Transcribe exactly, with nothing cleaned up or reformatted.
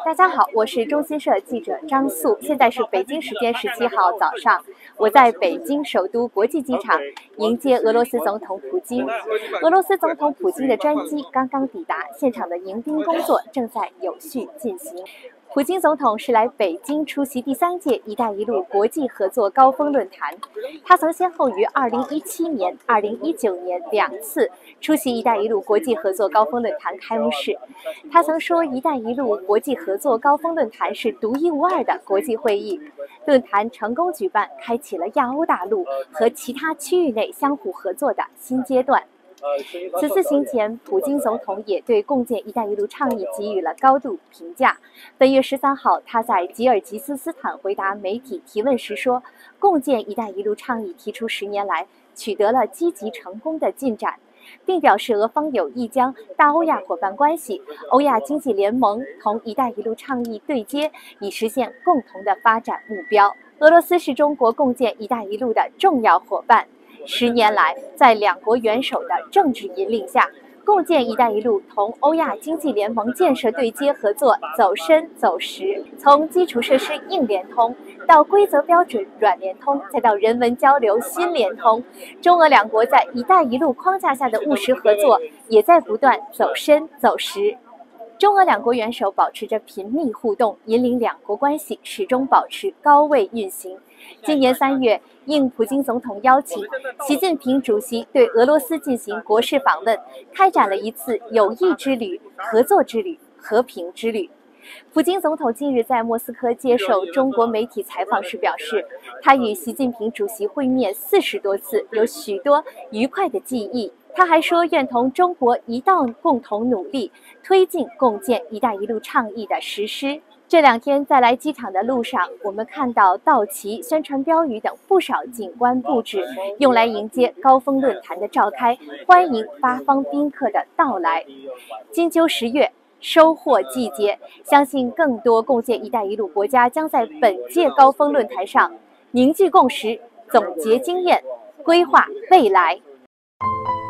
大家好，我是中新社记者张素，现在是北京时间十七号早上，我在北京首都国际机场迎接俄罗斯总统普京。俄罗斯总统普京的专机刚刚抵达，现场的迎宾工作正在有序进行。普京总统是来北京出席第三届“一带一路”国际合作高峰论坛。他曾先后于二零一七年、二零一九年两次出席“一带一路”国际合作高峰论坛开幕式。他曾说，“一带一路”国际合作高峰论坛是独一无二的国际会议。论坛成功举办，开启了亚欧大陆和其他区域内相互合作的新阶段。此次行前，普京总统也对共建“一带一路”倡议给予了高度评价。本月十三号，他在吉尔吉斯斯坦回答媒体提问时说，共建“一带一路”倡议提出十年来，取得了积极成功的进展，并表示俄方有意将大欧亚伙伴关系、欧亚经济联盟同“一带一路”倡议对接，以实现共同的发展目标。俄罗斯是中国共建“一带一路”的重要伙伴。十年来，在两国元首的政治引领下，共建“一带一路”同欧亚经济联盟建设对接合作走深走实，从基础设施硬联通到规则标准软联通，再到人文交流新联通，中俄两国在“一带一路”框架下的务实合作也在不断走深走实。中俄两国元首保持着频密互动，引领两国关系始终保持高位运行。今年三月，应普京总统邀请，习近平主席对俄罗斯进行国事访问，开展了一次友谊之旅、合作之旅、和平之旅。普京总统近日在莫斯科接受中国媒体采访时表示，他与习近平主席会面四十多次，有许多愉快的记忆。他还说，愿同中国一道共同努力，推进共建“一带一路”倡议的实施。这两天在来机场的路上，我们看到道旗、宣传标语等不少景观布置，用来迎接高峰论坛的召开，欢迎八方宾客的到来。金秋十月，收获季节，相信更多共建“一带一路”国家将在本届高峰论坛上凝聚共识，总结经验，规划未来。